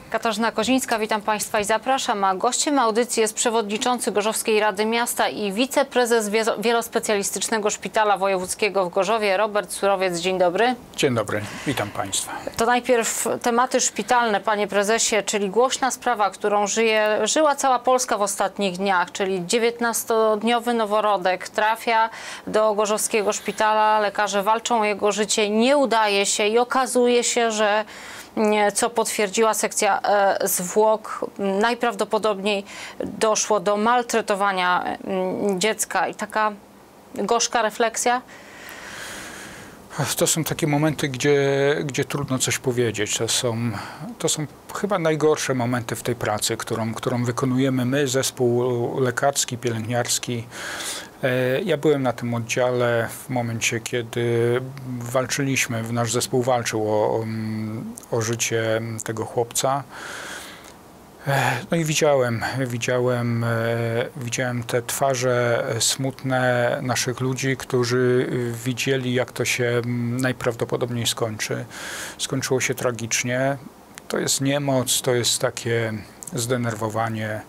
Katarzyna Kozińska, witam Państwa i zapraszam. A gościem audycji jest przewodniczący Gorzowskiej Rady Miasta i wiceprezes Wielospecjalistycznego Szpitala Wojewódzkiego w Gorzowie, Robert Surowiec. Dzień dobry. Dzień dobry, witam Państwa. To najpierw tematy szpitalne, panie prezesie, czyli głośna sprawa, którą żyła cała Polska w ostatnich dniach, czyli 19-dniowy noworodek trafia do Gorzowskiego Szpitala. Lekarze walczą o jego życie, nie udaje się i okazuje się, że co potwierdziła sekcja zwłok, najprawdopodobniej doszło do maltretowania dziecka. I taka gorzka refleksja? To są takie momenty, gdzie trudno coś powiedzieć. To są chyba najgorsze momenty w tej pracy, którą wykonujemy my, zespół lekarski, pielęgniarski. Ja byłem na tym oddziale w momencie, kiedy walczyliśmy, nasz zespół walczył o życie tego chłopca. No i widziałem te twarze smutne naszych ludzi, którzy widzieli, jak to się najprawdopodobniej skończy. Skończyło się tragicznie. To jest niemoc, to jest takie zdenerwowanie.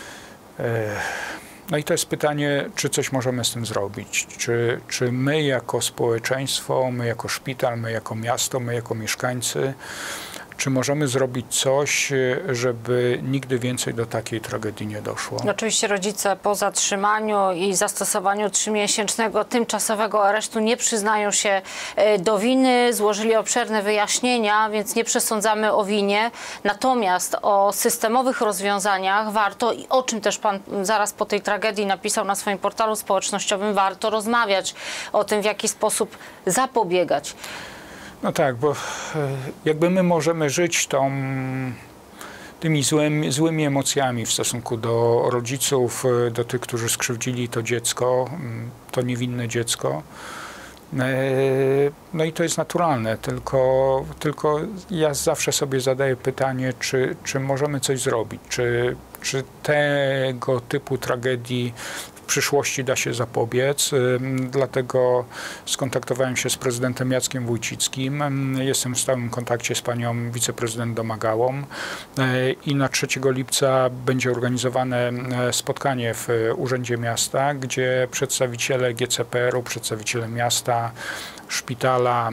No i to jest pytanie, czy coś możemy z tym zrobić? Czy my jako społeczeństwo, my jako szpital, my jako miasto, my jako mieszkańcy, czy możemy zrobić coś, żeby nigdy więcej do takiej tragedii nie doszło? Oczywiście rodzice po zatrzymaniu i zastosowaniu 3-miesięcznego tymczasowego aresztu nie przyznają się do winy, złożyli obszerne wyjaśnienia, więc nie przesądzamy o winie. Natomiast o systemowych rozwiązaniach warto, i o czym też pan zaraz po tej tragedii napisał na swoim portalu społecznościowym, warto rozmawiać o tym, w jaki sposób zapobiegać. No tak, bo jakby my możemy żyć tymi złymi emocjami w stosunku do rodziców, do tych, którzy skrzywdzili to dziecko, to niewinne dziecko. No i to jest naturalne, tylko ja zawsze sobie zadaję pytanie, czy możemy coś zrobić, czy tego typu tragedii w przyszłości da się zapobiec. Dlatego skontaktowałem się z prezydentem Jackiem Wójcickim. Jestem w stałym kontakcie z panią wiceprezydent Domagałą i na 3 lipca będzie organizowane spotkanie w Urzędzie Miasta, gdzie przedstawiciele GCPR-u, przedstawiciele miasta, szpitala,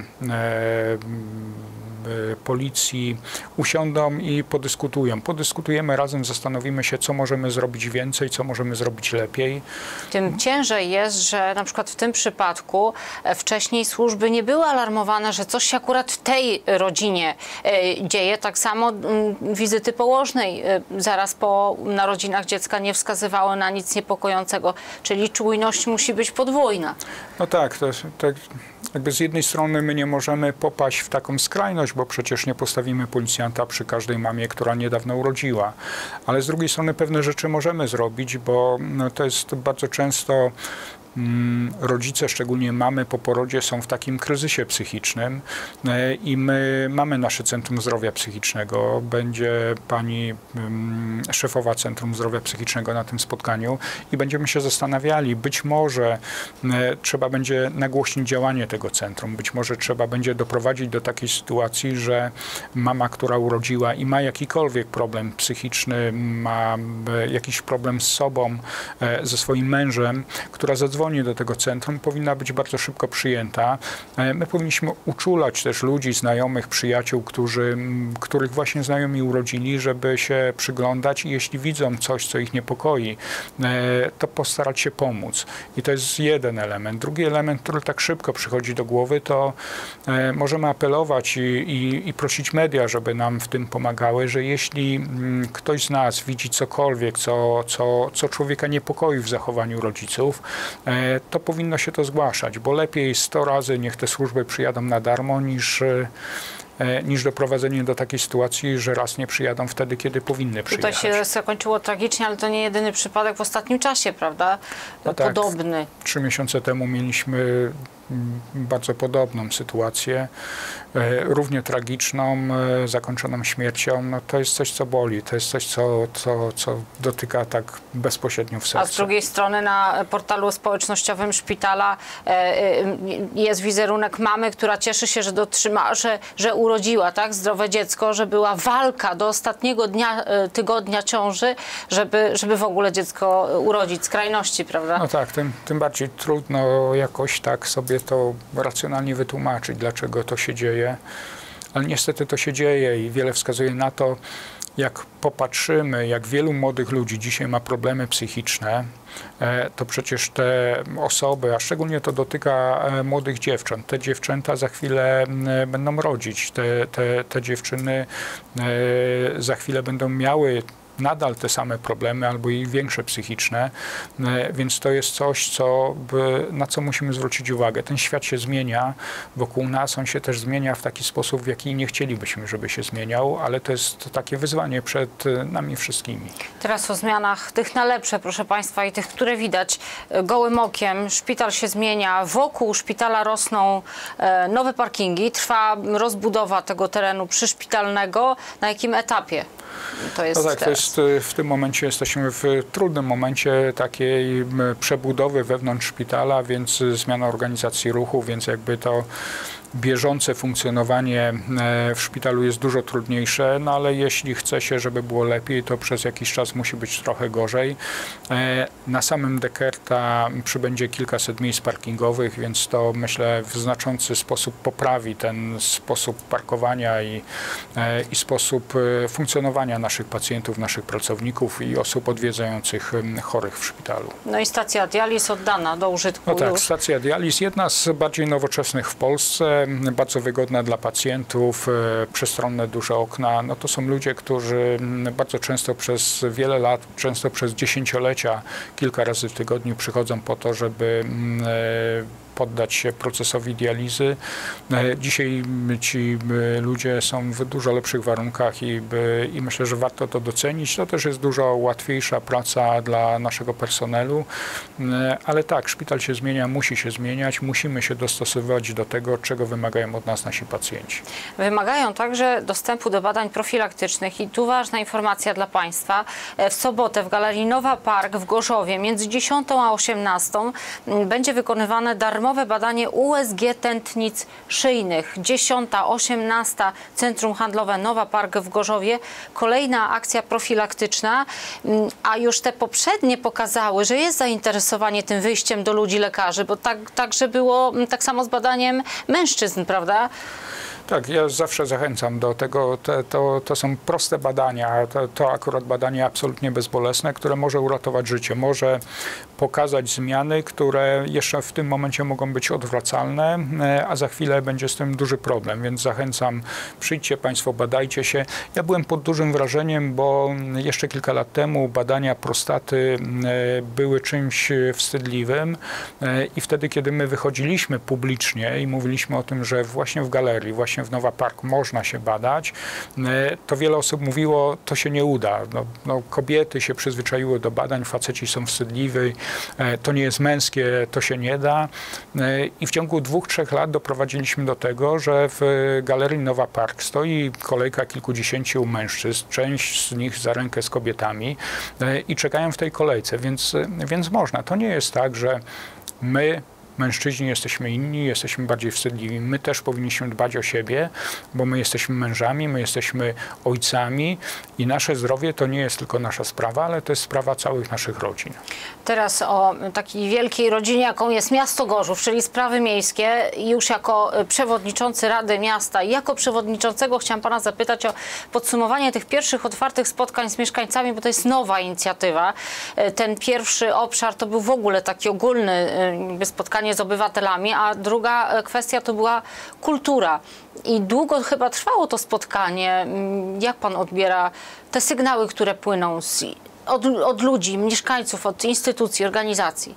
policji usiądą i podyskutują. Podyskutujemy razem, zastanowimy się, co możemy zrobić więcej, co możemy zrobić lepiej. Tym ciężej jest, że na przykład w tym przypadku wcześniej służby nie były alarmowane, że coś się akurat w tej rodzinie dzieje. Tak samo wizyty położnej zaraz po narodzinach dziecka nie wskazywały na nic niepokojącego. Czyli czujność musi być podwójna. No tak, tak jakby z jednej strony my nie możemy popaść w taką skrajność, bo przecież nie postawimy policjanta przy każdej mamie, która niedawno urodziła. Ale z drugiej strony pewne rzeczy możemy zrobić, bo to jest bardzo często rodzice, szczególnie mamy po porodzie, są w takim kryzysie psychicznym i my mamy nasze Centrum Zdrowia Psychicznego. Będzie pani szefowa Centrum Zdrowia Psychicznego na tym spotkaniu i będziemy się zastanawiali, być może trzeba będzie nagłośnić działanie tego centrum, być może trzeba będzie doprowadzić do takiej sytuacji, że mama, która urodziła i ma jakikolwiek problem psychiczny, ma jakiś problem z sobą, ze swoim mężem, która zadzwoni do tego centrum, powinna być bardzo szybko przyjęta. My powinniśmy uczulać też ludzi, znajomych, przyjaciół, których właśnie znajomi urodzili, żeby się przyglądać i jeśli widzą coś, co ich niepokoi, to postarać się pomóc. I to jest jeden element. Drugi element, który tak szybko przychodzi do głowy, to możemy apelować i prosić media, żeby nam w tym pomagały, że jeśli ktoś z nas widzi cokolwiek, co człowieka niepokoi w zachowaniu rodziców, to powinno się to zgłaszać, bo lepiej 100 razy niech te służby przyjadą na darmo, niż doprowadzenie do takiej sytuacji, że raz nie przyjadą wtedy, kiedy powinny przyjechać. Tutaj się zakończyło tragicznie, ale to nie jedyny przypadek w ostatnim czasie, prawda? No podobny. Tak, 3 miesiące temu mieliśmy bardzo podobną sytuację, równie tragiczną, zakończoną śmiercią. No, to jest coś, co boli, to jest coś, co dotyka tak bezpośrednio w serce. A z drugiej strony na portalu społecznościowym szpitala jest wizerunek mamy, która cieszy się, że że urodziła, tak, zdrowe dziecko, że była walka do ostatniego dnia, tygodnia ciąży, żeby w ogóle dziecko urodzić. Skrajności, prawda? No tak, tym bardziej trudno jakoś tak sobie to racjonalnie wytłumaczyć, dlaczego to się dzieje. Ale niestety to się dzieje i wiele wskazuje na to, jak popatrzymy, jak wielu młodych ludzi dzisiaj ma problemy psychiczne, to przecież te osoby, a szczególnie to dotyka młodych dziewcząt, te dziewczęta za chwilę będą rodzić, te dziewczyny za chwilę będą miały nadal te same problemy albo i większe psychiczne, więc to jest coś, na co musimy zwrócić uwagę. Ten świat się zmienia wokół nas, on się też zmienia w taki sposób, w jaki nie chcielibyśmy, żeby się zmieniał, ale to jest takie wyzwanie przed nami wszystkimi. Teraz o zmianach tych na lepsze, proszę Państwa, i tych, które widać gołym okiem. Szpital się zmienia, wokół szpitala rosną nowe parkingi, trwa rozbudowa tego terenu przyszpitalnego. Na jakim etapie to jest? No tak, to jest, w tym momencie jesteśmy w trudnym momencie takiej przebudowy wewnątrz szpitala, więc zmiana organizacji ruchu, więc jakby to bieżące funkcjonowanie w szpitalu jest dużo trudniejsze, no ale jeśli chce się, żeby było lepiej, to przez jakiś czas musi być trochę gorzej. Na samym Dekerta przybędzie kilkaset miejsc parkingowych, więc to myślę w znaczący sposób poprawi ten sposób parkowania i sposób funkcjonowania naszych pacjentów, naszych pracowników i osób odwiedzających chorych w szpitalu. No i stacja dializ oddana do użytku. No tak, już. stacja dializ, jedna z bardziej nowoczesnych w Polsce, bardzo wygodna dla pacjentów, przestronne duże okna. No to są ludzie, którzy bardzo często przez wiele lat, często przez dziesięciolecia, kilka razy w tygodniu przychodzą po to, żeby poddać się procesowi dializy. Dzisiaj ci ludzie są w dużo lepszych warunkach i myślę, że warto to docenić. To też jest dużo łatwiejsza praca dla naszego personelu, ale tak, szpital się zmienia, musi się zmieniać, musimy się dostosowywać do tego, czego wymagają od nas nasi pacjenci. Wymagają także dostępu do badań profilaktycznych i tu ważna informacja dla Państwa. W sobotę w Galerii Nowa Park w Gorzowie między 10 a 18 będzie wykonywane darmowe badanie USG tętnic szyjnych. 10, 18 Centrum Handlowe Nowa Park w Gorzowie. Kolejna akcja profilaktyczna, a już te poprzednie pokazały, że jest zainteresowanie tym wyjściem do ludzi lekarzy, bo także było tak samo z badaniem mężczyzn, prawda? Tak, ja zawsze zachęcam do tego. To są proste badania. To akurat badanie absolutnie bezbolesne, które może uratować życie. Może pokazać zmiany, które jeszcze w tym momencie mogą być odwracalne, a za chwilę będzie z tym duży problem. Więc zachęcam, przyjdźcie Państwo, badajcie się. Ja byłem pod dużym wrażeniem, bo jeszcze kilka lat temu badania prostaty były czymś wstydliwym i wtedy, kiedy my wychodziliśmy publicznie i mówiliśmy o tym, że właśnie w galerii, właśnie w Nowa Park można się badać, to wiele osób mówiło, to się nie uda. No, kobiety się przyzwyczaiły do badań, faceci są wstydliwi, to nie jest męskie, to się nie da. I w ciągu 2-3 lat doprowadziliśmy do tego, że w Galerii Nowa Park stoi kolejka kilkudziesięciu mężczyzn, część z nich za rękę z kobietami i czekają w tej kolejce, więc można. To nie jest tak, że my, mężczyźni, jesteśmy inni, jesteśmy bardziej wstydliwi. My też powinniśmy dbać o siebie, bo my jesteśmy mężami, my jesteśmy ojcami i nasze zdrowie to nie jest tylko nasza sprawa, ale to jest sprawa całych naszych rodzin. Teraz o takiej wielkiej rodzinie, jaką jest miasto Gorzów, czyli sprawy miejskie. Już jako przewodniczący Rady Miasta i jako przewodniczącego chciałam Pana zapytać o podsumowanie tych pierwszych otwartych spotkań z mieszkańcami, bo to jest nowa inicjatywa. Ten pierwszy obszar to był w ogóle taki ogólny spotkanie z obywatelami, a druga kwestia to była kultura. I długo chyba trwało to spotkanie. Jak Pan odbiera te sygnały, które płyną od ludzi, mieszkańców, od instytucji, organizacji?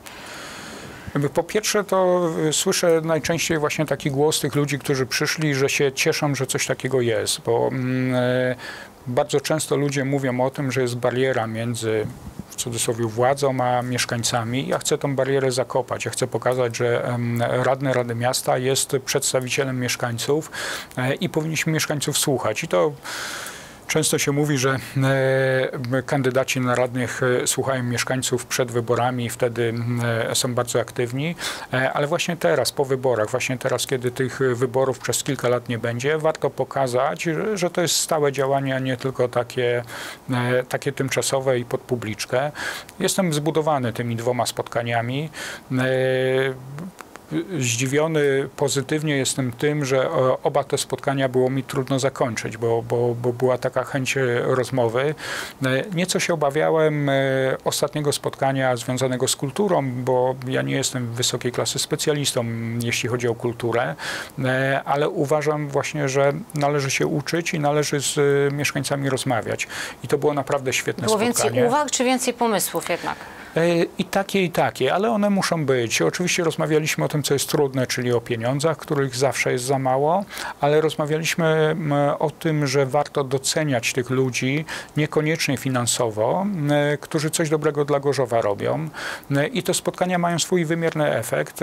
Po pierwsze to słyszę najczęściej właśnie taki głos tych ludzi, którzy przyszli, że się cieszą, że coś takiego jest, bo bardzo często ludzie mówią o tym, że jest bariera między w w cudzysłowie władzą, a mieszkańcami. Ja chcę tą barierę zakopać. Ja chcę pokazać, że radny Rady Miasta jest przedstawicielem mieszkańców i powinniśmy mieszkańców słuchać. I to często się mówi, że kandydaci na radnych słuchają mieszkańców przed wyborami i wtedy są bardzo aktywni, ale właśnie teraz, po wyborach, właśnie teraz, kiedy tych wyborów przez kilka lat nie będzie, warto pokazać, że to jest stałe działanie, a nie tylko takie tymczasowe i pod publiczkę. Jestem zbudowany tymi 2 spotkaniami. Zdziwiony pozytywnie jestem tym, że oba te spotkania było mi trudno zakończyć, bo była taka chęć rozmowy. Nieco się obawiałem ostatniego spotkania związanego z kulturą, bo ja nie jestem wysokiej klasy specjalistą, jeśli chodzi o kulturę, ale uważam właśnie, że należy się uczyć i należy z mieszkańcami rozmawiać. I to było naprawdę świetne spotkanie. Było więcej uwag czy więcej pomysłów jednak? I takie, ale one muszą być. Oczywiście rozmawialiśmy o tym, co jest trudne, czyli o pieniądzach, których zawsze jest za mało, ale rozmawialiśmy o tym, że warto doceniać tych ludzi, niekoniecznie finansowo, którzy coś dobrego dla Gorzowa robią. I te spotkania mają swój wymierny efekt.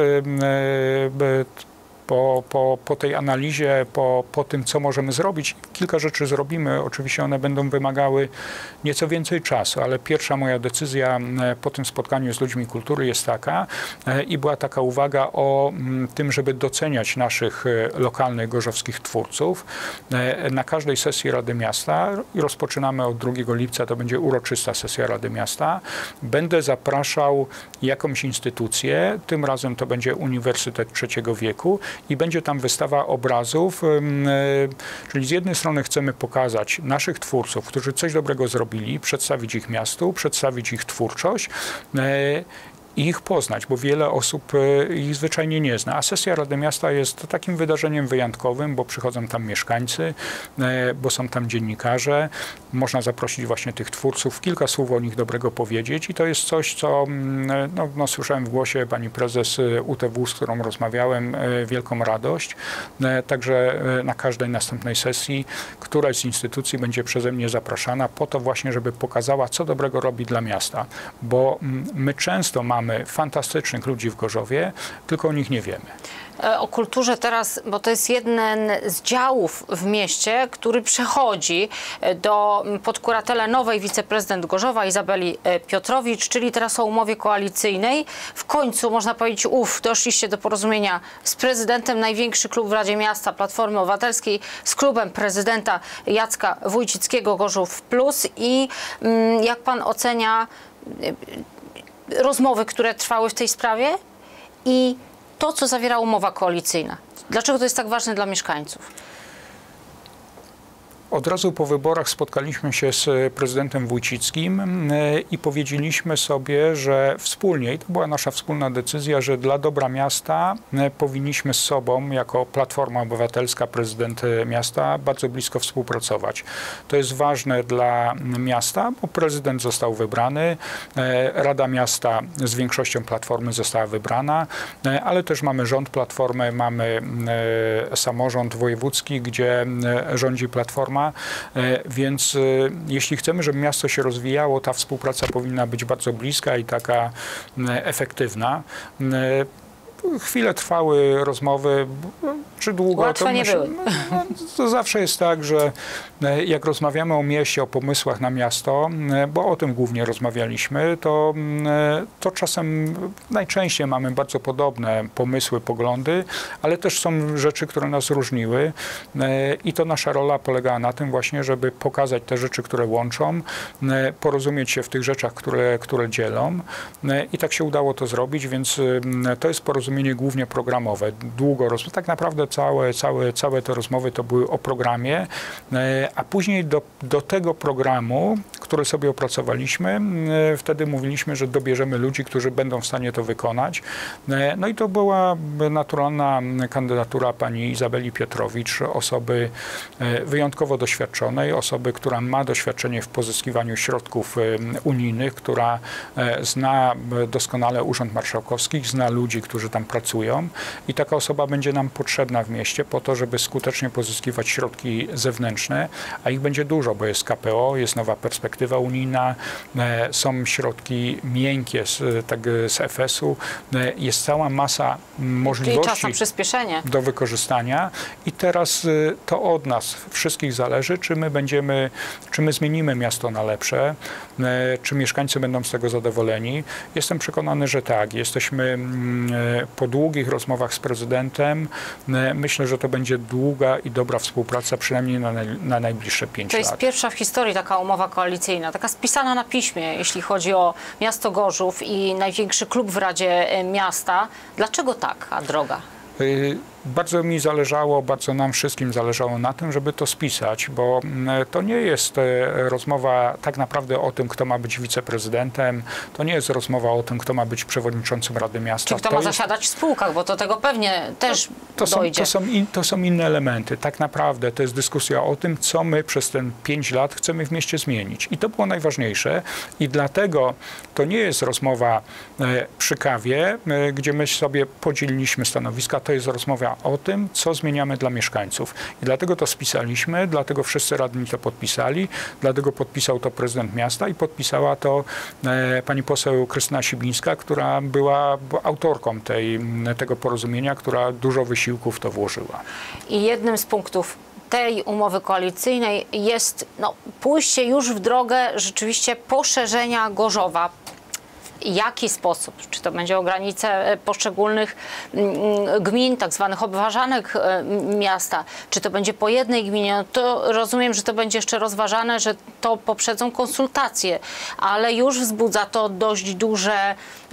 Po tej analizie, po tym, co możemy zrobić, kilka rzeczy zrobimy. Oczywiście one będą wymagały nieco więcej czasu, ale pierwsza moja decyzja po tym spotkaniu z ludźmi kultury jest taka i była taka uwaga o tym, żeby doceniać naszych lokalnych gorzowskich twórców. Na każdej sesji Rady Miasta, i rozpoczynamy od 2 lipca, to będzie uroczysta sesja Rady Miasta, będę zapraszał jakąś instytucję, tym razem to będzie Uniwersytet Trzeciego Wieku, i będzie tam wystawa obrazów, czyli z jednej strony chcemy pokazać naszych twórców, którzy coś dobrego zrobili, przedstawić ich miastu, przedstawić ich twórczość i ich poznać, bo wiele osób ich zwyczajnie nie zna. A sesja Rady Miasta jest takim wydarzeniem wyjątkowym, bo przychodzą tam mieszkańcy, bo są tam dziennikarze. Można zaprosić właśnie tych twórców, kilka słów o nich dobrego powiedzieć i to jest coś, co słyszałem w głosie pani prezes UTW, z którą rozmawiałem, wielką radość. Także na każdej następnej sesji któraś z instytucji będzie przeze mnie zapraszana po to właśnie, żeby pokazała, co dobrego robi dla miasta, bo my często mamy fantastycznych ludzi w Gorzowie, tylko o nich nie wiemy. O kulturze teraz, bo to jest jeden z działów w mieście, który przechodzi pod kuratelę nowej wiceprezydent Gorzowa Izabeli Piotrowicz, czyli teraz o umowie koalicyjnej. W końcu, można powiedzieć, doszliście do porozumienia z prezydentem. Największy klub w Radzie Miasta Platformy Obywatelskiej z klubem prezydenta Jacka Wójcickiego Gorzów Plus. I jak pan ocenia rozmowy, które trwały w tej sprawie i to, co zawiera umowa koalicyjna? Dlaczego to jest tak ważne dla mieszkańców? Od razu po wyborach spotkaliśmy się z prezydentem Wójcickim i powiedzieliśmy sobie, że wspólnie, i to była nasza wspólna decyzja, że dla dobra miasta powinniśmy z sobą, jako Platforma Obywatelska, prezydent miasta, bardzo blisko współpracować. To jest ważne dla miasta, bo prezydent został wybrany, Rada Miasta z większością Platformy została wybrana, ale też mamy rząd Platformy, mamy samorząd wojewódzki, gdzie rządzi Platforma. Więc jeśli chcemy, żeby miasto się rozwijało, ta współpraca powinna być bardzo bliska i taka efektywna. Chwilę trwały rozmowy, czy długo? Łatwe nie były. To zawsze jest tak, że jak rozmawiamy o mieście, o pomysłach na miasto, bo o tym głównie rozmawialiśmy, to czasem najczęściej mamy bardzo podobne pomysły, poglądy, ale też są rzeczy, które nas różniły i to nasza rola polegała na tym właśnie, żeby pokazać te rzeczy, które łączą, porozumieć się w tych rzeczach, które dzielą i tak się udało to zrobić, więc to jest porozumienie głównie programowe. Długo tak naprawdę całe te rozmowy to były o programie, a później do tego programu, który sobie opracowaliśmy, wtedy mówiliśmy, że dobierzemy ludzi, którzy będą w stanie to wykonać. No i to była naturalna kandydatura pani Izabeli Piotrowicz, osoby wyjątkowo doświadczonej, osoby, która ma doświadczenie w pozyskiwaniu środków unijnych, która zna doskonale Urząd Marszałkowski, zna ludzi, którzy tam pracują i taka osoba będzie nam potrzebna w mieście po to, żeby skutecznie pozyskiwać środki zewnętrzne, a ich będzie dużo, bo jest KPO, jest Nowa Perspektywa, perspektywa unijna, są środki miękkie z EFS-u, jest cała masa możliwości. Czyli czas na przyspieszenie. Do wykorzystania i teraz to od nas wszystkich zależy, czy my zmienimy miasto na lepsze, czy mieszkańcy będą z tego zadowoleni. Jestem przekonany, że tak. Jesteśmy po długich rozmowach z prezydentem. Myślę, że to będzie długa i dobra współpraca, przynajmniej na najbliższe 5 lat. To jest pierwsza w historii taka umowa koalicyjna, taka spisana na piśmie, jeśli chodzi o miasto Gorzów i największy klub w Radzie Miasta. Dlaczego taka droga? Bardzo mi zależało, bardzo nam wszystkim zależało na tym, żeby to spisać, bo to nie jest rozmowa tak naprawdę o tym, kto ma być wiceprezydentem, to nie jest rozmowa o tym, kto ma być przewodniczącym Rady Miasta. Czy kto ma zasiadać w spółkach, bo do tego pewnie też dojdzie. To są inne elementy. Tak naprawdę to jest dyskusja o tym, co my przez ten 5 lat chcemy w mieście zmienić. I to było najważniejsze i dlatego to nie jest rozmowa przy kawie, gdzie my sobie podzieliliśmy stanowiska, to jest rozmowa o tym, co zmieniamy dla mieszkańców. I dlatego to spisaliśmy, dlatego wszyscy radni to podpisali, dlatego podpisał to prezydent miasta i podpisała to pani poseł Krystyna Sibińska, która była autorką tego porozumienia, która dużo wysiłków w to włożyła. I jednym z punktów tej umowy koalicyjnej jest pójście już w drogę rzeczywiście poszerzenia Gorzowa. Jaki sposób? Czy to będzie o granice poszczególnych gmin, tak zwanych obważanek miasta? Czy to będzie po jednej gminie? No to rozumiem, że to będzie jeszcze rozważane, że to poprzedzą konsultacje, ale już wzbudza to dość duże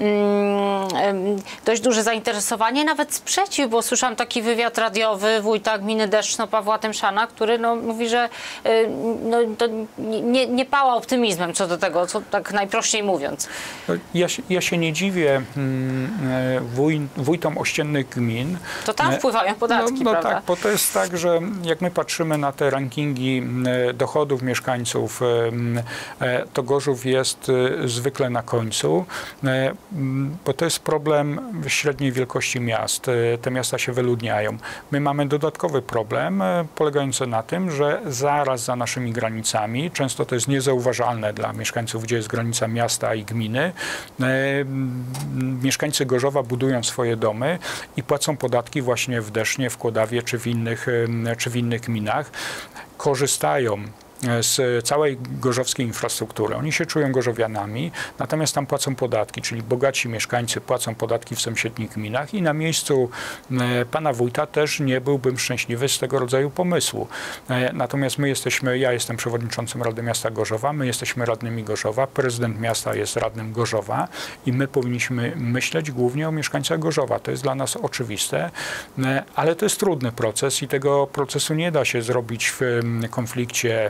zainteresowanie, nawet sprzeciw, bo słyszałam taki wywiad radiowy wójta gminy Deszczno Pawła Tymszana, który mówi, że to nie pała optymizmem co do tego, co tak najprościej mówiąc. Ja się nie dziwię wójtom ościennych gmin. To tam wpływają podatki, prawda? Tak, bo to jest tak, że jak my patrzymy na te rankingi dochodów mieszkańców, to Gorzów jest zwykle na końcu, bo to jest problem średniej wielkości miast. Te miasta się wyludniają. My mamy dodatkowy problem polegający na tym, że zaraz za naszymi granicami, często to jest niezauważalne dla mieszkańców, gdzie jest granica miasta i gminy, mieszkańcy Gorzowa budują swoje domy i płacą podatki właśnie w Desznie, w Kłodawie czy w innych gminach. Korzystają z całej gorzowskiej infrastruktury. Oni się czują gorzowianami, natomiast tam płacą podatki, czyli bogaci mieszkańcy płacą podatki w sąsiednich gminach i na miejscu pana wójta też nie byłbym szczęśliwy z tego rodzaju pomysłu. Natomiast ja jestem przewodniczącym Rady Miasta Gorzowa, my jesteśmy radnymi Gorzowa, prezydent miasta jest radnym Gorzowa i my powinniśmy myśleć głównie o mieszkańcach Gorzowa. To jest dla nas oczywiste, ale to jest trudny proces i tego procesu nie da się zrobić w konflikcie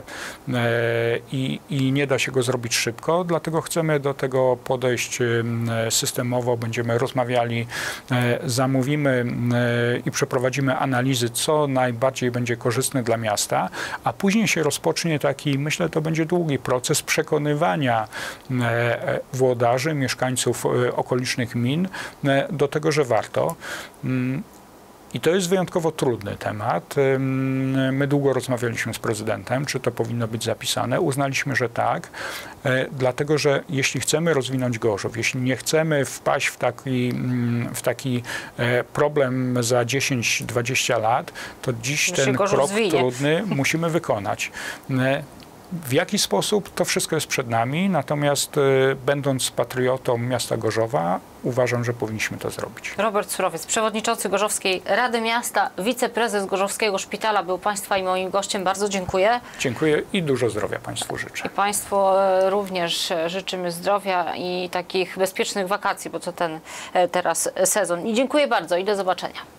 i nie da się go zrobić szybko, dlatego chcemy do tego podejść systemowo, będziemy rozmawiali, zamówimy i przeprowadzimy analizy, co najbardziej będzie korzystne dla miasta, a później się rozpocznie taki, myślę, to będzie długi proces przekonywania włodarzy, mieszkańców okolicznych gmin do tego, że warto. I to jest wyjątkowo trudny temat. My długo rozmawialiśmy z prezydentem, czy to powinno być zapisane. Uznaliśmy, że tak, dlatego że jeśli chcemy rozwinąć Gorzów, jeśli nie chcemy wpaść w taki problem za 10-20 lat, to dziś ten krok trudny musimy wykonać. W jaki sposób? To wszystko jest przed nami, natomiast będąc patriotą miasta Gorzowa, uważam, że powinniśmy to zrobić. Robert Surowiec, przewodniczący Gorzowskiej Rady Miasta, wiceprezes Gorzowskiego Szpitala był Państwa i moim gościem. Bardzo dziękuję. Dziękuję i dużo zdrowia Państwu życzę. I Państwu również życzymy zdrowia i takich bezpiecznych wakacji, bo to teraz sezon. I dziękuję bardzo i do zobaczenia.